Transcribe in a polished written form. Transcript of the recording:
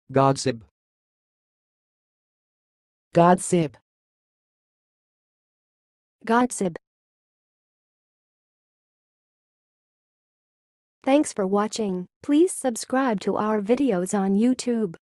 godsib, godsib, godsib. Thanks for watching. Please subscribe to our videos on YouTube.